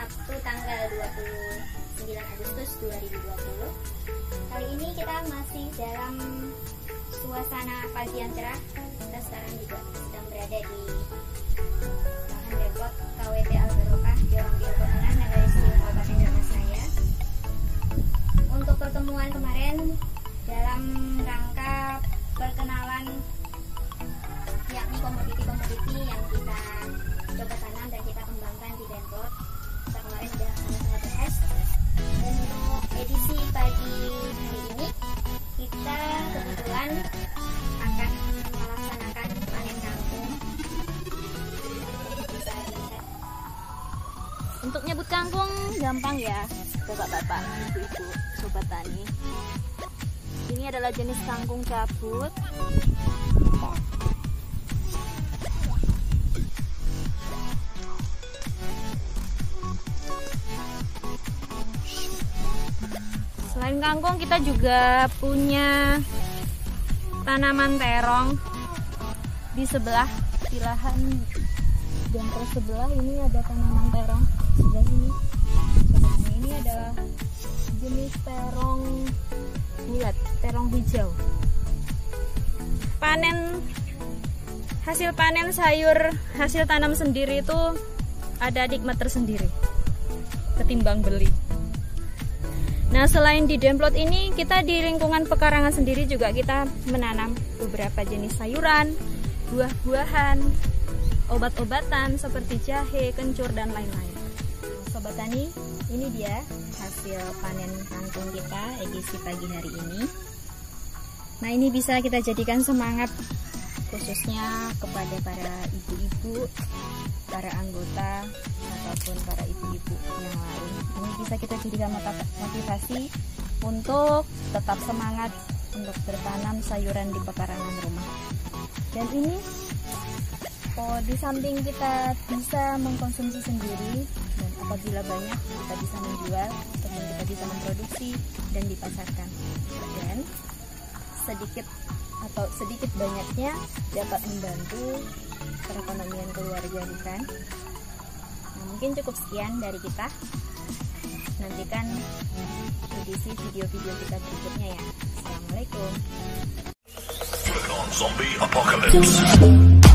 Sabtu tanggal 29 Agustus 2020. Kali ini kita masih dalam suasana pagi yang cerah. Kita sekarang juga sedang berada di lahan depot KWT Al-Barokah Jalan Piokonan, Nagari Seliwu, Kabupaten Darmasraya. Untuk pertemuan kemarin dalam rangka perkenalan yakni komoditi-komoditi yang kita coba tanam dan kita kembangkan di Denpot. Kita kemarin sudah sangat bahas. Dan untuk edisi pagi hari ini kita kebetulan akan melaksanakan panen kangkung. Bisa dilihat. Untuk nyebut kangkung gampang ya, bapak-bapak, ibu-ibu, sobat tani. Ini adalah jenis kangkung cabut. Selain kangkung, kita juga punya tanaman terong di sebelah di lahan jangkar sebelah. Ini ada tanaman terong sebelah ini. Ini adalah jenis terong bulat, terong hijau. Hasil panen sayur hasil tanam sendiri itu ada nikmat tersendiri ketimbang beli. Nah, selain di Denpot ini, kita di lingkungan pekarangan sendiri juga kita menanam beberapa jenis sayuran, buah-buahan, obat-obatan seperti jahe, kencur, dan lain-lain. Sobat tani, ini dia hasil panen kangkung kita edisi pagi hari ini. Nah, ini bisa kita jadikan semangat khususnya kepada para ibu-ibu, para anggota, ataupun para ibu-ibu yang lain. Ini bisa kita jadikan motivasi untuk tetap semangat untuk bertanam sayuran di pekarangan rumah. Dan ini di samping kita bisa mengkonsumsi sendiri, dan apabila banyak kita bisa menjual, ataupun kita bisa memproduksi dan dipasarkan. Dan sedikit banyaknya dapat membantu perekonomian keluarga kan. Nah, mungkin cukup sekian dari kita. Nantikan edisi video-video kita berikutnya ya. Assalamualaikum.